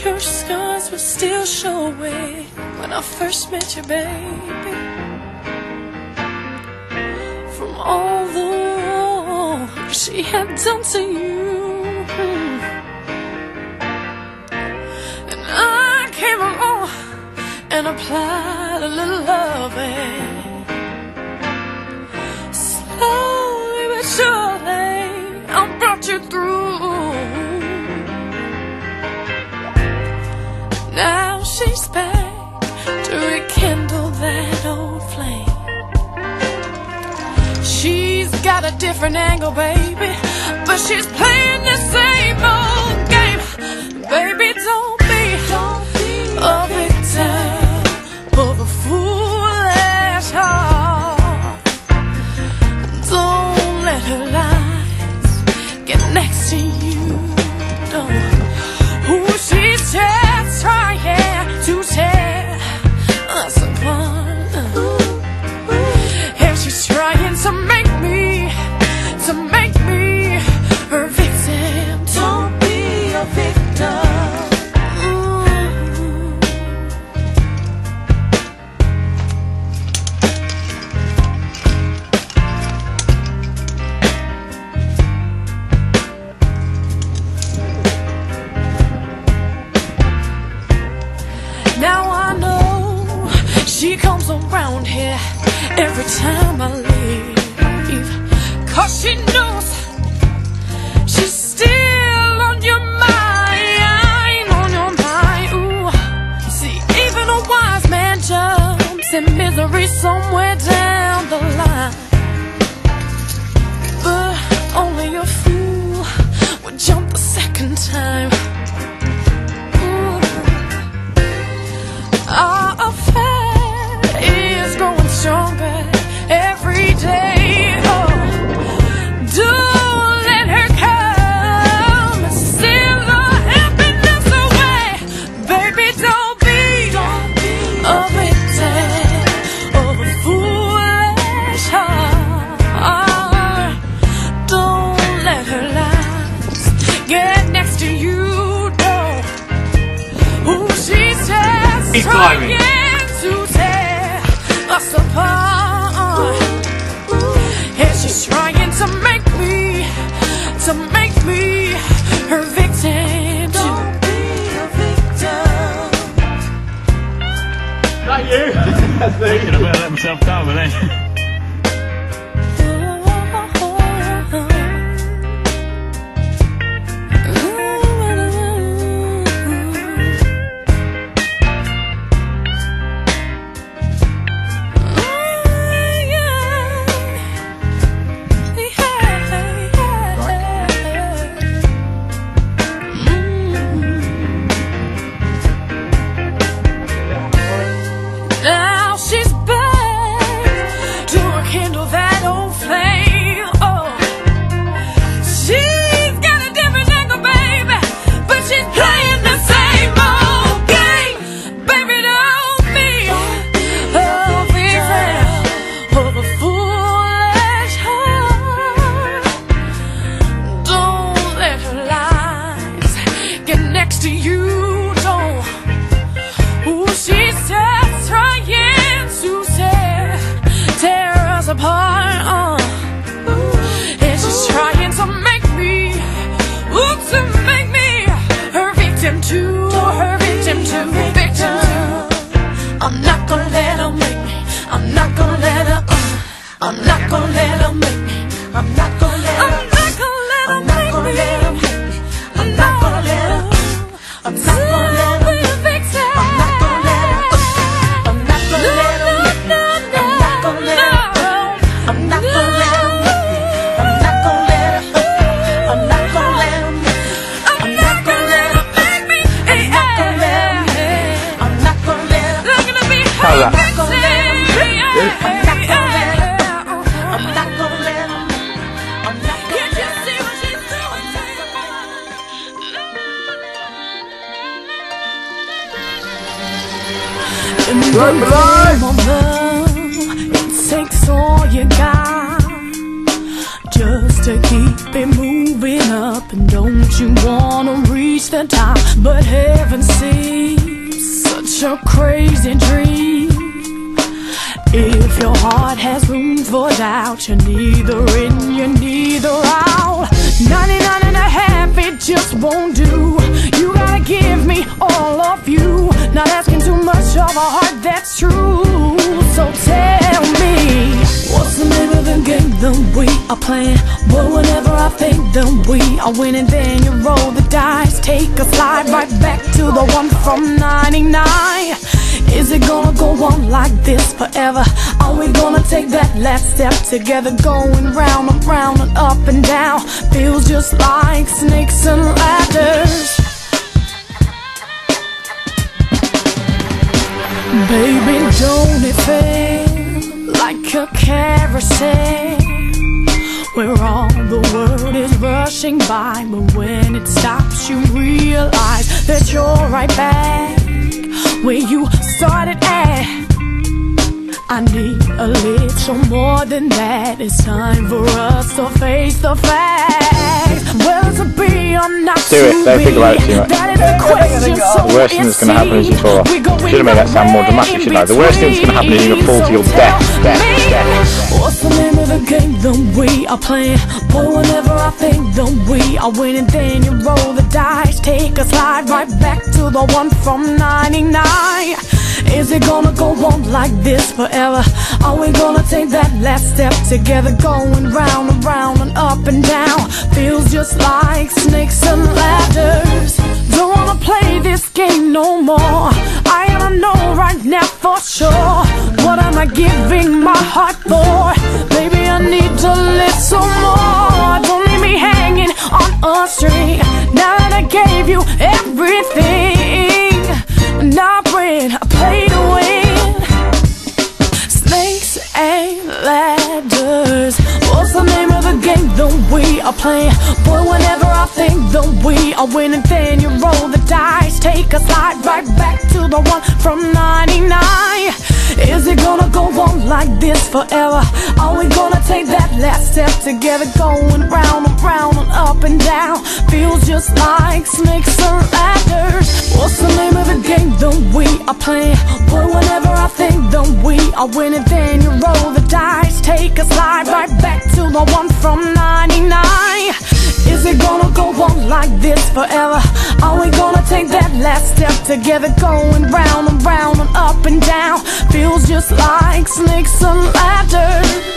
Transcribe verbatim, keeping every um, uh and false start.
your scars will still show it when I first met you, baby. From all the wrong she had done to you, and I came along and applied a little loving. Slowly but surely I brought you through. Now she's back to rekindle that old flame. She's got a different angle, baby, but she's playing the same old game. Baby, don't be, don't be a victim of a foolish heart. Don't let her lies get next to you. Don't. Who she's just trying to tear us apart, and she's trying to make me, to make me her victim. Don't be a victim. Now I know she comes around here every time I leave, 'cause she knows she's still on your mind, on your mind. Ooh. See, even a wise man jumps in misery somewhere down the line, but only a fool would jump the second time. Our affair is growing stronger every day. Oh, don't let her come and steal our happiness away. Baby, don't be, don't be a victim of a foolish heart. Don't let her lies get next to you. Don't. Ooh, she's just Keep trying to tear us apart, and she's trying to make me, to make me her victim. Don't be a victim. Is that you? That's me. I'm gonna let myself down with it. Now she's back to rekindle that old flame. Oh, she's got a different angle, baby, but she's playing the same old game. Baby, don't be a victim of a foolish heart. Don't let her lies get next to you. Don't. Ooh, she's just trying to tear, tear us apart, uh. And she's trying to make me, ooh, to make me her victim too, her victim too, victim too. I'm not gonna let her make me, I'm not gonna let her, uh, I'm not gonna let her make me, I'm not gonna let her, I'm not gonna let her make me, I'm not gonna let her, I'm not gonna let her be a victim. Right, love, it takes all you got just to keep it moving up, and don't you wanna reach the top? But heaven seems such a crazy dream. If your heart has room for doubt, you're neither in, you're neither out. ninety-nine and a half, it just won't do. You gotta give me all of you. Not asking too much of a heart, that's true. So tell me, what's the name of the game that we are playing? But whenever I think that we are winning, then you roll the dice, take a slide right back to the one from ninety-nine. Is it gonna go on like this forever? Are we gonna take that last step together? Going round and round and up and down, feels just like snakes and ladders. Baby, don't it feel like a carousel, where all the world is rushing by, but when it stops you realize that you're right back where you started at. I need a little more than that. It's time for us to face the facts. Well, to be or not to Do it, don't be, think about it too much. that is the question. So The worst thing that's going to happen is you fall off. Should have made that sound more dramatic, shouldn't I? The worst thing that's going to happen is you're going to fall to your death, death, death. What's the name of the game that we are playing? But whenever I think that we are winning, then you roll the dice, take a slide right back to the one from ninety-nine. Is it gonna go on like this forever? Are we gonna take that last step together? Going round and round and up and down, feels just like snakes and ladders. Don't wanna play this game no more. I gotta know right now for sure, what am I giving my heart for? Baby, I need a little more. Don't leave me hanging on a string. Now that I gave you everything, now bring, I play to win. Snakes and ladders. What's the name of the game that we are playing? Boy, whenever I think that we are winning, then you roll the dice, take a slide right back to the one from ninety-nine. Is it gonna go on like this forever? Are we gonna take that last step together? Going round and round and up and down, feels just like snakes and ladders. What's the name of the game that we are playing? Boy, whenever I think that we are winning, then you roll the dice, take a slide right back to the one from ninety-nine. Is it gonna go on like this forever? Are we gonna take that last step together? Going round and round and up and down, feels just like snakes and ladders.